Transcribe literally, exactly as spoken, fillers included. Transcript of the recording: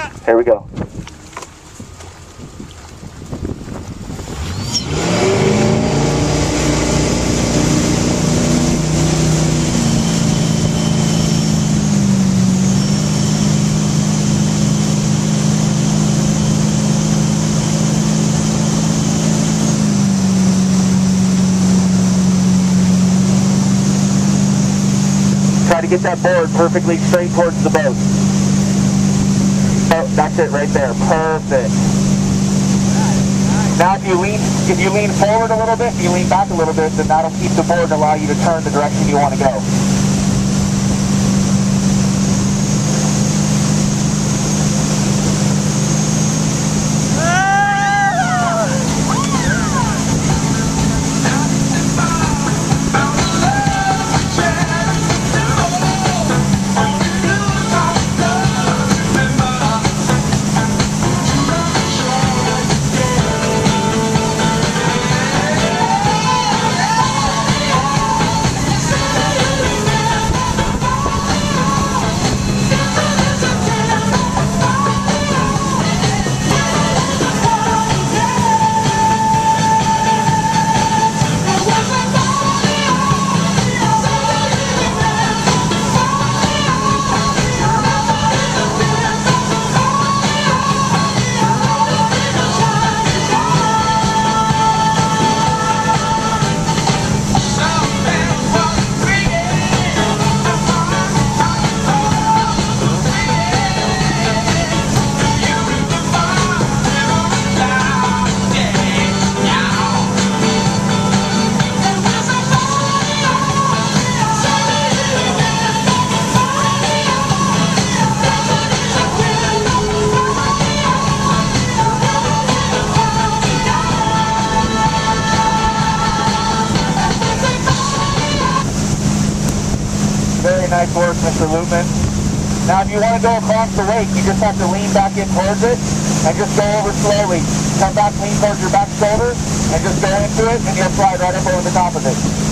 Here we go. Try to get that board perfectly straight towards the boat. Oh, that's it right there. Perfect. Now if you lean if you lean forward a little bit, you lean back a little bit, then that'll keep the board and allow you to turn the direction you want to go. Very nice work, Mister Loopman. Now if you want to go across the lake, you just have to lean back in towards it and just go over slowly. Come back, lean towards your back shoulder, and just go into it, and you'll slide right up over the top of it.